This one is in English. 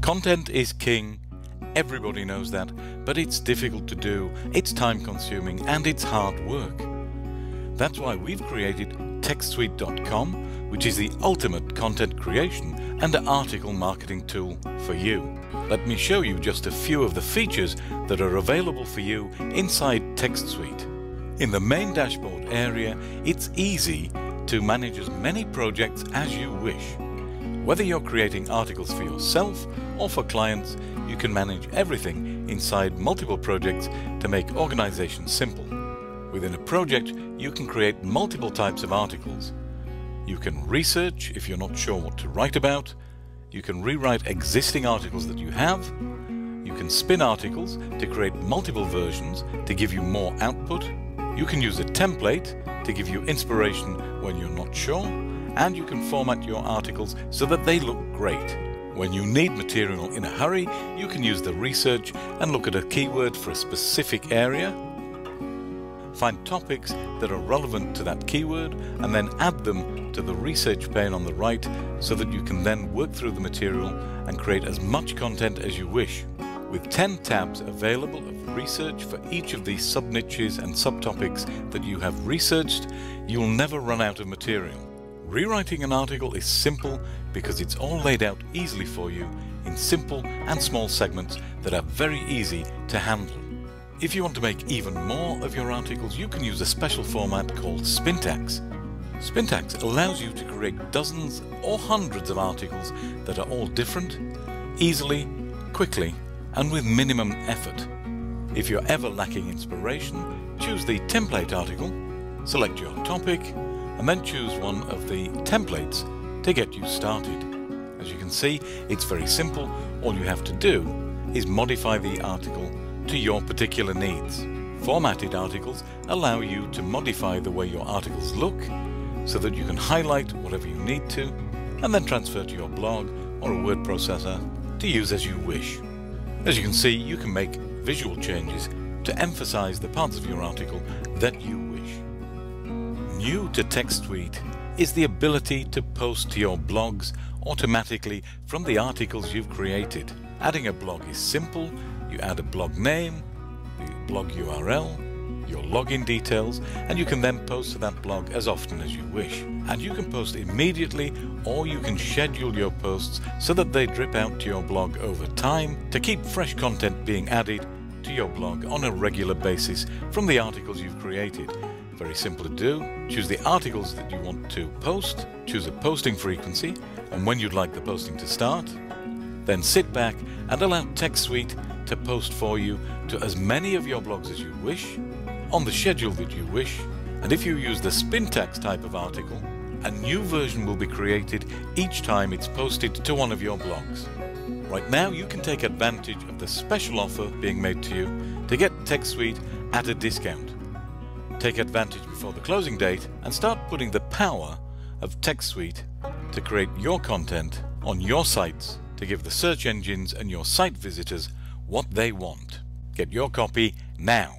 Content is king, everybody knows that, but it's difficult to do, it's time consuming and it's hard work. That's why we've created TextSuite.com, which is the ultimate content creation and article marketing tool for you. Let me show you just a few of the features that are available for you inside TextSuite. In the main dashboard area, it's easy to manage as many projects as you wish. Whether you're creating articles for yourself or for clients, you can manage everything inside multiple projects to make organization simple. Within a project, you can create multiple types of articles. You can research if you're not sure what to write about. You can rewrite existing articles that you have. You can spin articles to create multiple versions to give you more output. You can use a template to give you inspiration when you're not sure. And you can format your articles so that they look great. When you need material in a hurry, you can use the research and look at a keyword for a specific area. Find topics that are relevant to that keyword and then add them to the research pane on the right so that you can then work through the material and create as much content as you wish. With 10 tabs available of research for each of these sub-niches and subtopics that you have researched, you'll never run out of material. Rewriting an article is simple because it's all laid out easily for you in simple and small segments that are very easy to handle. If you want to make even more of your articles, you can use a special format called Spintax. Spintax allows you to create dozens or hundreds of articles that are all different, easily, quickly, and with minimum effort. If you're ever lacking inspiration, choose the template article, select your topic, and then choose one of the templates to get you started. As you can see, it's very simple. All you have to do is modify the article to your particular needs. Formatted articles allow you to modify the way your articles look so that you can highlight whatever you need to and then transfer to your blog or a word processor to use as you wish. As you can see, you can make visual changes to emphasize the parts of your article that you wish. New to TextSuite is the ability to post to your blogs automatically from the articles you've created. Adding a blog is simple. You add a blog name, the blog URL, your login details, and you can then post to that blog as often as you wish. And you can post immediately, or you can schedule your posts so that they drip out to your blog over time to keep fresh content being added to your blog on a regular basis from the articles you've created. Very simple to do. Choose the articles that you want to post, choose a posting frequency and when you'd like the posting to start. Then sit back and allow TextSuite to post for you to as many of your blogs as you wish, on the schedule that you wish, and if you use the Spintax type of article, a new version will be created each time it's posted to one of your blogs. Right now you can take advantage of the special offer being made to you to get TextSuite at a discount. Take advantage before the closing date and start putting the power of TextSuite to create your content on your sites to give the search engines and your site visitors what they want. Get your copy now.